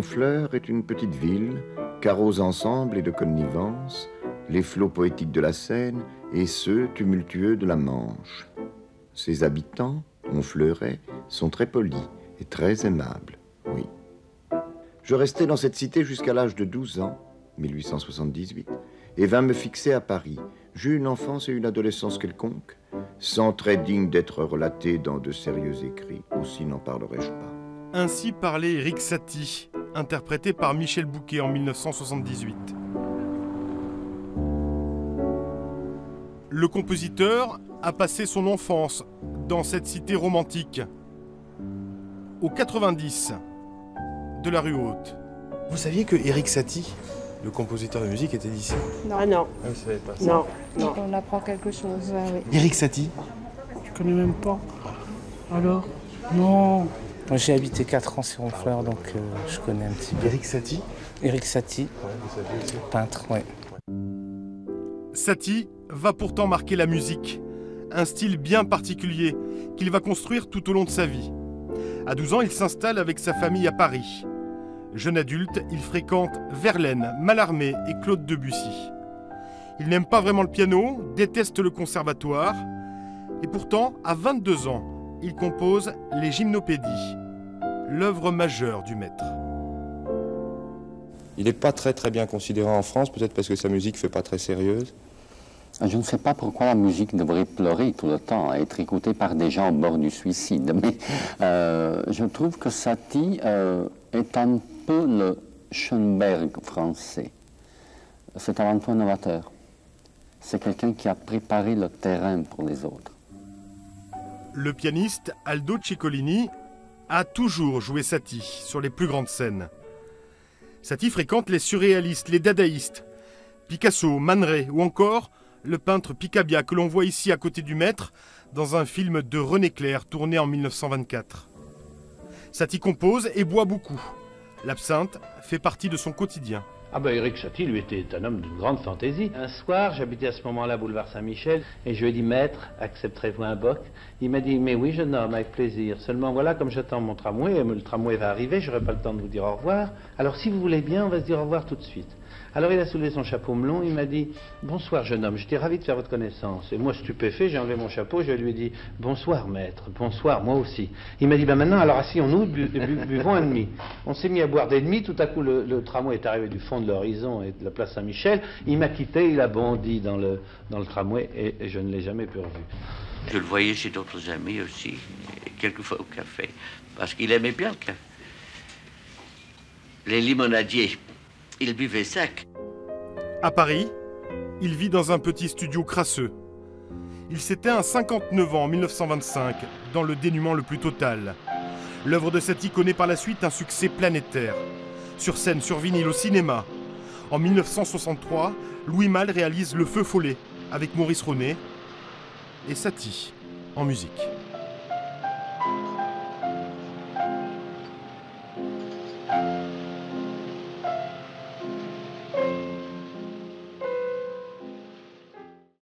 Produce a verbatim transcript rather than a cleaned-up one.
Honfleur est une petite ville, carreaux ensemble et de connivence, les flots poétiques de la Seine et ceux tumultueux de la Manche. Ses habitants, honfleurais, sont très polis et très aimables, oui. Je restai dans cette cité jusqu'à l'âge de douze ans, mille huit cent soixante-dix-huit, et vins me fixer à Paris. J'eus une enfance et une adolescence quelconque, sans traits dignes d'être relatés dans de sérieux écrits, aussi n'en parlerai-je pas. Ainsi parlait Erik Satie, interprété par Michel Bouquet en mille neuf cent soixante-dix-huit. Le compositeur a passé son enfance dans cette cité romantique, au quatre-vingt-dix de la rue Haute. Vous saviez que Erik Satie, le compositeur de musique, était d'ici? Non. Ah non. Ah, vous savez pas ça? Non. non. On apprend quelque chose, ouais, oui. Erik Satie? Je connais même pas. Alors? Non. Moi, j'ai habité quatre ans sur Honfleur, donc euh, je connais un petit peu. Erik Satie? Erik Satie, Ouais, vous savez aussi. peintre, oui. Satie va pourtant marquer la musique, un style bien particulier qu'il va construire tout au long de sa vie. À douze ans, il s'installe avec sa famille à Paris. Jeune adulte, il fréquente Verlaine, Mallarmé et Claude Debussy. Il n'aime pas vraiment le piano, déteste le conservatoire, et pourtant, à vingt-deux ans, il compose les Gymnopédies, l'œuvre majeure du maître. Il n'est pas très très bien considéré en France, peut-être parce que sa musique ne fait pas très sérieuse. Je ne sais pas pourquoi la musique devrait pleurer tout le temps, être écoutée par des gens au bord du suicide, mais euh, je trouve que Satie euh, est un peu le Schoenberg français. C'est avant tout un novateur. C'est quelqu'un qui a préparé le terrain pour les autres. Le pianiste Aldo Ciccolini a toujours joué Satie sur les plus grandes scènes. Satie fréquente les surréalistes, les dadaïstes, Picasso, Man Ray ou encore le peintre Picabia que l'on voit ici à côté du maître dans un film de René Clair tourné en mille neuf cent vingt-quatre. Satie compose et boit beaucoup. L'absinthe fait partie de son quotidien. Ah ben Erik Satie, lui, était un homme d'une grande fantaisie. Un soir, j'habitais à ce moment-là boulevard Saint-Michel, et je lui ai dit, maître, accepterez-vous un boc? Il m'a dit, mais oui, jeune homme, avec plaisir. Seulement voilà, comme j'attends mon tramway, le tramway va arriver, j'aurai pas le temps de vous dire au revoir. Alors si vous voulez bien, on va se dire au revoir tout de suite. Alors il a soulevé son chapeau melon, il m'a dit, bonsoir jeune homme, j'étais ravi de faire votre connaissance. Et moi stupéfait, j'ai enlevé mon chapeau, je lui ai dit, bonsoir maître, bonsoir, moi aussi. Il m'a dit, ben maintenant, alors asseyons-nous, bu, bu, buvons un demi. On s'est mis à boire des demi, tout à coup le, le tramway est arrivé du fond de l'horizon et de la place Saint-Michel, il m'a quitté, il a bondi dans le, dans le tramway et, et je ne l'ai jamais plus revu. Je le voyais chez d'autres amis aussi, et quelquefois au café, parce qu'il aimait bien le café. Les limonadiers, il buvait sec. À Paris, il vit dans un petit studio crasseux. Il s'éteint à cinquante-neuf ans en mille neuf cent vingt-cinq, dans le dénuement le plus total. L'œuvre de Satie connaît par la suite un succès planétaire. Sur scène, sur vinyle, au cinéma. En mille neuf cent soixante-trois, Louis Malle réalise Le Feu follet avec Maurice Ronet et Satie en musique.